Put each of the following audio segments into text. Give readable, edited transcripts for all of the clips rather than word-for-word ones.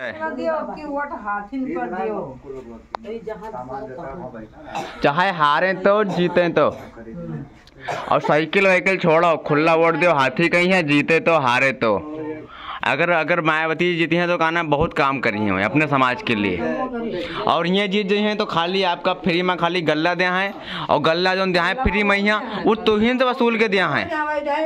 चाहे हारे तो जीते तो, और साइकिल वाइकिल छोड़ो, खुला वोट दो, हाथी कहीं है, जीते तो हारे तो। अगर मायावती जीती हैं तो कहना बहुत काम करी हैं अपने समाज के लिए, और ये जीत गई हैं तो खाली आपका फ्री में खाली गल्ला दिया है, और गल्ला जो दिया है फ्री में यहाँ वो तुहिन से वसूल के दिया है।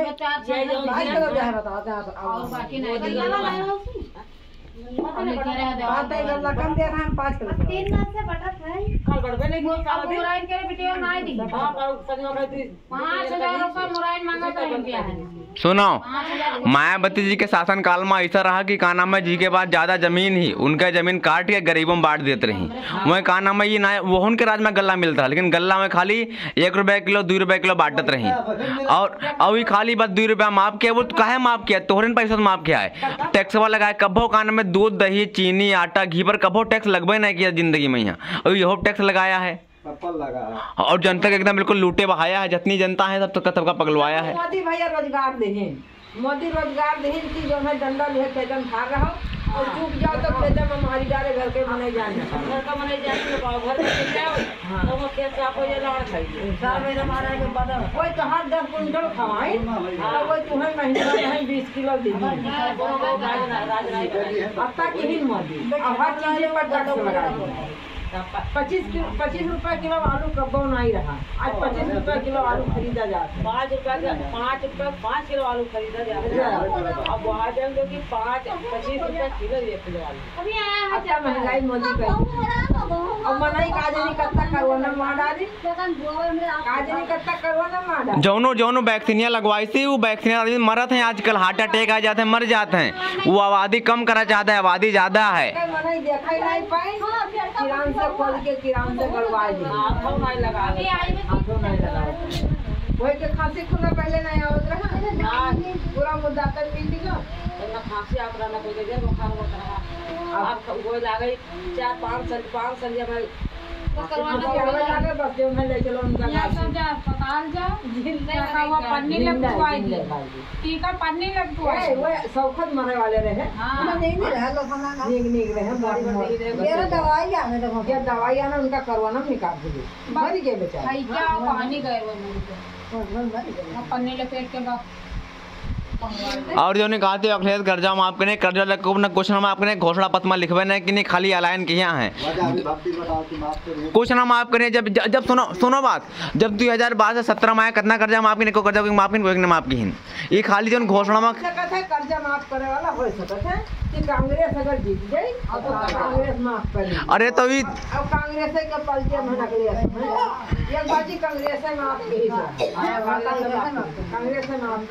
सुनो, मायावती जी के शासनकाल में ऐसा रहा कि का नाम है जी के पास ज्यादा जमीन ही उनका जमीन काट के गरीबों में बांट देते रही। वह का नाम है ये ना वो उनके राज में गल्ला मिलता है, लेकिन गल्ला में खाली 1 रुपये किलो 2 रुपये किलो बांटत रही, और ये खाली बस 2 रुपया माफ किया। वो काहे माफ किया? तोहरे पैसा तो माफ किया है। टैक्स वाला लगाया कभो का नाम है दूध दही चीनी आटा घी पर कभो टैक्स लगभग नहीं किया जिंदगी में यहाँ, और यहो टैक्स लगाया है और जनता के एकदम बिल्कुल लूटे बहाया है। जितनी जनता है सबका पगलवाया है। मोदी भैया रोजगार दें, मोदी रोजगार दें कि जो है डंडा ले खेतन खा रहा और चूक जाओ तो खेतन में मारी डाले घर के मने जाने घर का मने जाने तो घर में जाओ तो वो कैसे आपको ये लाड़ खाइए साल में हमारा के बाद कोई तो हर 10 कुंटल खवाए और कोई तुम्हें महीना में 20 किलो दे आता की ही मोदी और हर चीज पर टैक्स लगाए। 25 रुपए किलो आलू कब्बो नहीं रहा, आज 25 रुपए किलो आलू खरीदा जाता है। 5 किलो आलू खरीदा जाता है। अब वहाँ जाएंगे कि 25 रुपए किलो ये किलो आलू। अच्छा महंगाई मोदी का और मनाई काजनी कत्ता करवाना माडाली काजनी कत्ता करवाना माडा जौनो वैक्सीनिया लगवाई थी वो वैक्सीनिया मरत हैं आजकल, हार्ट अटैक आ जाते हैं, मर जाते हैं। वो आबादी कम करना चाहता है, आबादी ज्यादा है। मनाई देखा ही नहीं पाए किरान से खोल के किरान से करवाए दे आंखों नहीं लगा वही के खांसी खुला पहले नहीं आवत रहा पूरा मुद्दा तक मिल दियो ना खांसी आप रहना कोई दे बुखार होत रहा अब वो लागे 4-5 साल में करवाना लागे बस जो मैं ले चलो उनका सब जा अस्पताल जा देखा वो पन्नी लगवाई दे टीका पन्नी लगवाई वो सौखत मरने वाले रहे हां नहीं रहे लोग हमारा नीक रहे मेरा दवाई आने देखो क्या दवाई आना उनका करवाना निकाल दे मर गए बेचारे भाई क्या कहानी गए वो पन्नी लपेट के बाद। और जो ने कहा थे अखिलेश कर्जा माफ करने कर्जा लगो ना कुछ ना माफ करने घोषणा पत्र में लिखवे नहीं कि नहीं खाली ऐलान किया है कुछ ना माफ करने। जब सुनो बात, जब 2012 से 17 में आया कितना कर्जा माफ करने को कर्जा माफ करने माफ की ये खाली जो घोषणा में कर्जा माफ करे वाला हो सकता है कि कांग्रेस अगर जीत जाए तो कांग्रेस माफ करे। अरे तो भी अब कांग्रेस के पलटे में नकली ये बाजी कांग्रेस से माफ की कांग्रेस से माफ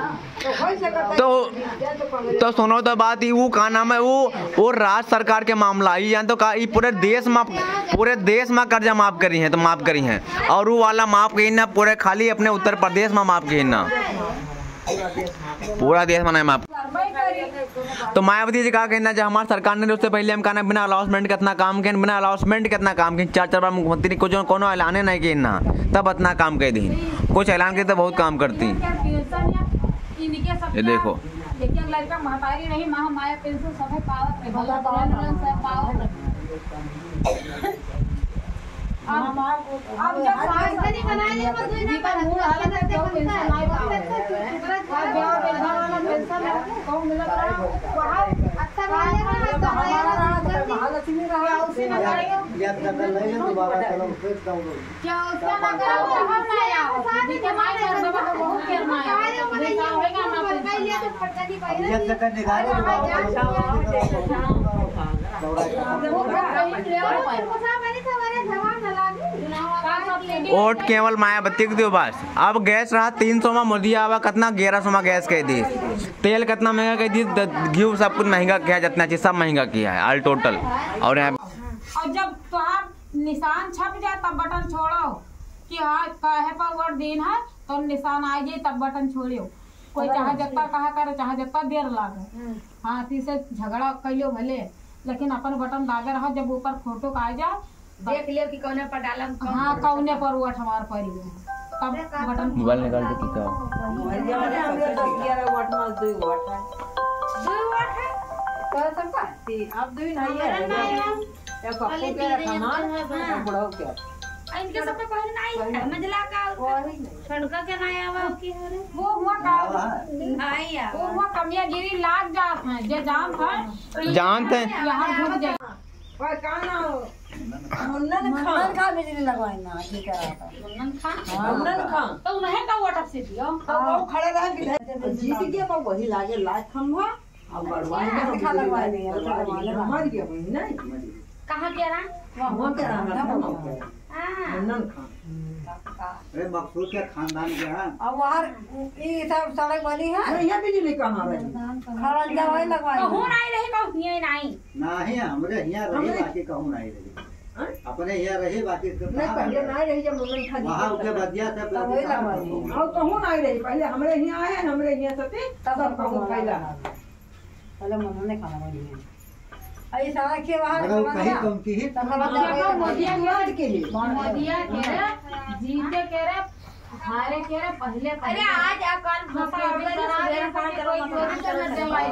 तो सुनो तो बात वो का नाम है वो राज्य सरकार के मामला ही तो का पूरे देश में कर्जा माफ करी है तो माफ करी है, और वो वाला माफ करी ना पूरे खाली अपने उत्तर प्रदेश में माफ करी ना पूरा देश में नहीं माफ। तो मायावती जी का कहना जब हमारी सरकार ने उससे पहले हम कहना बिना अलाउंसमेंट कितना काम किया, बिना अलाउंसमेंट कितना काम किया, 4 बार मुख्यमंत्री को जो कोनो ऐलान नहीं किया ना तब इतना काम कर दी, कुछ ऐलान के तो बहुत काम करती। ये देखो लड़का महतारी नहीं माया पेंशन सब पावत अब जब नहीं बनाए जी का मूड हालत है तो पेंशन नहीं कौन मिला वहां अच्छा महालक्ष्मी रहा उसी में करेंगे याद करना नहीं है दोबारा चलो फिर क्या उसका ना करो हम ना आया जी के माय कर दबा तो बहुत करना है होगा ना पहले तो फटका नहीं पाई ये तक वोट केवल मायावती के दियो बस। अब गैस रहा 300 में मोदी आवा कितना 1100 में गैस कह दी, तेल कितना महंगा कह दी, घी सब कुछ महंगा किया, जितना चीज सब महंगा किया है ऑल टोटल। और जब तुहार निशान छप जाए तब बटन छोड़ो कि हाँ कहे पर वोट दिन है तो निशान आ जाए तब बटन छोड़ियो। कोई चाहे जत्ता कहा करे चाहे जत्ता देर लागे हाँ से झगड़ा कहियो भले, लेकिन अपन बटन दागे रहो जब ऊपर फोटो आ जाए देख लियो कि कौने पर डालम हाँ कौने पर वोट हमार पड़ी तब बटन मोबाइल निकाल के क्या अब दो नहीं है या पप्पू के खाना बड़ा हो गया इनके सब पे कोई नहीं है मजला का छड़का के नहीं आवा की वो हुआ आई आ वो हुआ कमिया गिरी लाग जात है जे जान है जानते हैं यहाँ ढुक जाए ओए कहां ना हो मुन्नन खा बिजली लगवाई ना की कह रहा था मुन्नन खा तो उन्हें का वाटर से दियो तो वो खड़े रहे जीत गया पर वही लागे लाज खंभा अब गड़वाई में दिखा लगवाई नहीं मर गया वही नहीं कहां के रहा वहां के रहा मुन्नन खा अरे मकसूद के खानदान के हैं अब वहां ये सब सड़क बनी है ये बिजली कहां रही खड़ा दवाई लगवाई तो हो नहीं रही कहू नहीं नहीं नहीं हमरे यहाँ रही बाकी कहूँ नहीं रही अपने यहाँ रही बाकी नहीं पहले नहीं रही जब मुन्नन खा वहाँ उनके बदिया से वही लगवाई और कहूँ नहीं रही पहले हमरे यहाँ आए हमरे यहाँ से तब कहूँ पहले मुन्नन ने खाना बनी है आई सारा के वहां कहीं कम की ही मोदिया के लिए मोदिया के रे जीते के रे हारे के रे पहले अरे आज कल भसा सवेरे कोई चोरी करना चलाई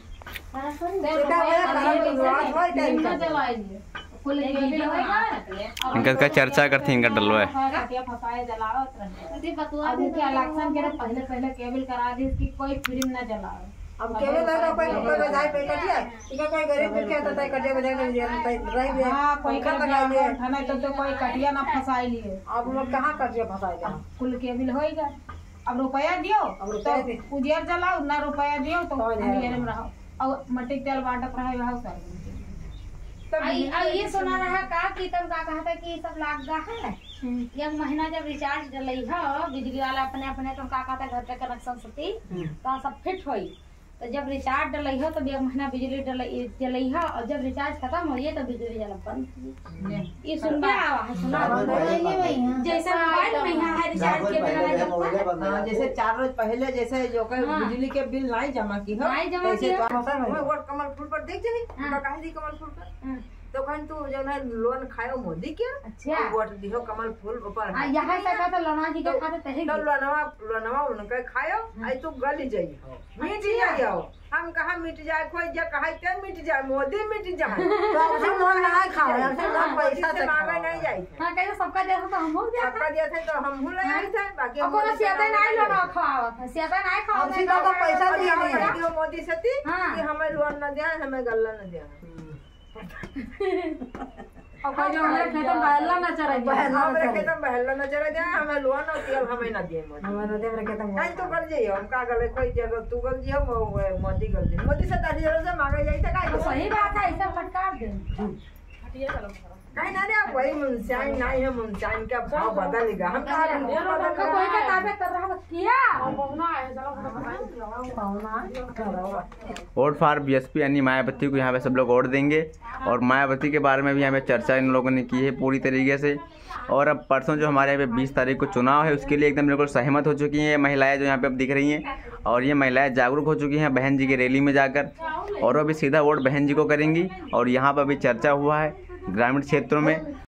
न चलाई फुल केबिल होएगा इनका चर्चा करती इनका डलवा फसाए जलावत रहे बतुआ के इलेक्शन के पहले पहले केबिल करा दी कि कोई फिल्म न जलाओ अब केवल लगा कोई बजाय पे कटिया इका कोई गरीब के कहता है कटिया बजाय रह गए हां कोई का लगा लिए थाना तो कोई कटिया ना फसाई लिए अब लोग कहां कटिया फसाएगा कुल केबिल होएगा अब रुपया दियो अब रुपया दे उजियर चलाओ ना रुपया दियो तो अंधेरे में रहो और मट्टी तेल बांटत रहे वहां सर आई ये सुना रहा का कि तब का कहता कि सब लाग गा है एक महीना जब रिचार्ज डलई है बिजली वाला अपने अपने तो का कहता घर पे कनेक्शन सती तो सब फिट होई तो जब रिचार्ज डलई हो तो एक महीना बिजली डलई है और जब रिचार्ज खत्म हो तो बिजली जला बंद ये सुन के आवा है सुना जैसे मोबाइल में यहाँ है रिचार्ज के बिना जैसे 4 रोज पहले जैसे जो बिजली के बिल नहीं जमा की हो नहीं जमा की वो कमल फूल पर देख जनी कहां दी कमल फूल पर तो कहन तू जो है लोन खायो मोदी के अच्छा वोट दियो कमल फूल ऊपर यहाँ से कहता लोना जी के खाते तहे तो लोनवा उनका खायो आई तू गल जाई हो मिट जाइयो हम कहा मिट जाए कोई जे कहे ते मिट जाए मोदी मिट जाए तो उसे लोन नहीं खाओ उसे लोन पैसा से मांगे नहीं जाई हां कैसे सबका देता तो हम हो गया सबका दिया थे तो हम ले आई थे बाकी कोनो सियाता नहीं लोना खावा था सियाता नहीं खावा हम सीधा तो पैसा दिए नहीं मोदी से कि हां हमें लोन न दे हमें गल्ला न दे और कोई जो हमारे खेत में बहला ना चढ़ाई हमारे खेत में बहला न चढ़ा दे हमें लोन और तेल हमें न दे हमें न दे मेरे खेत में नहीं तो कर जाइए हम का गले कोई जगह तू गल जियो मोदी गल जियो मोदी से 10,000 से मांगे जाई त का सही बात है ऐसा फटकार दे हटिए चलो नहीं ना रे वही मुंशाइन नहीं है मुंशाइन का भाव बदलेगा हम कहा कोई का ताबे कर रहा किया पहुना है चलो पहुना वोट फॉर बीएसपी यानी मायावती को यहाँ पे सब लोग वोट देंगे और मायावती के बारे में भी यहाँ पे चर्चा इन लोगों ने की है पूरी तरीके से। और अब परसों जो हमारे यहाँ पे 20 तारीख को चुनाव है उसके लिए एकदम बिल्कुल सहमत हो चुकी हैं ये महिलाएं जो यहाँ पे अब दिख रही हैं और ये महिलाएं जागरूक हो चुकी हैं बहन जी की रैली में जाकर और वो भी सीधा वोट बहन जी को करेंगी। और यहाँ पर भी चर्चा हुआ है ग्रामीण क्षेत्रों में